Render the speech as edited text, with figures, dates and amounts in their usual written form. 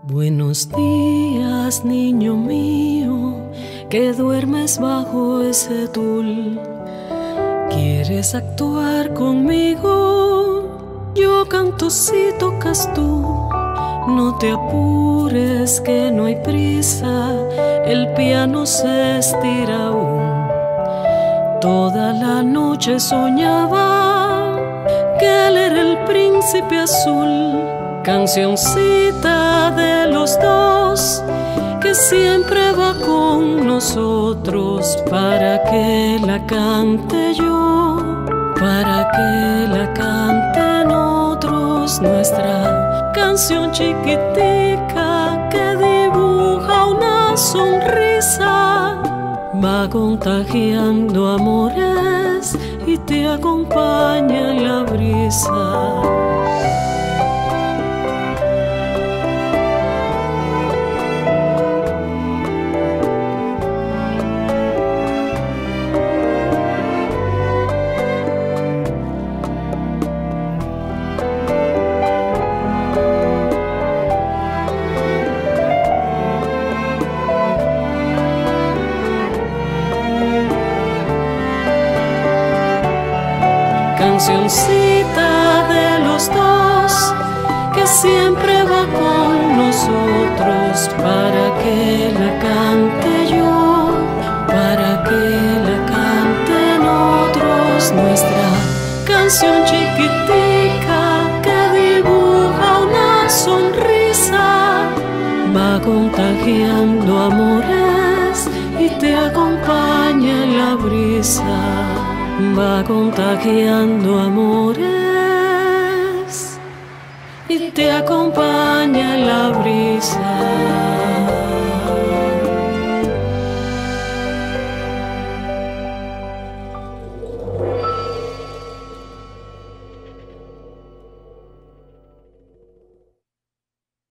Buenos días, niño mío, que duermes bajo ese tul. ¿Quieres actuar conmigo? Yo canto si tocas tú. No te apures, que no hay prisa, el piano se estira aún. Toda la noche soñaba que él era el príncipe azul. Cancioncita de los dos que siempre va con nosotros, para que la cante yo, para que la canten otros. Nuestra canción chiquitica que dibuja una sonrisa, va contagiando amores y te acompaña en la brisa. Cancioncita de los dos que siempre va con nosotros, para que la cante yo, para que la canten otros. Nuestra canción chiquitica que dibuja una sonrisa, va contagiando amores y te acompaña en la brisa. Va contagiando amores y te acompaña en la brisa.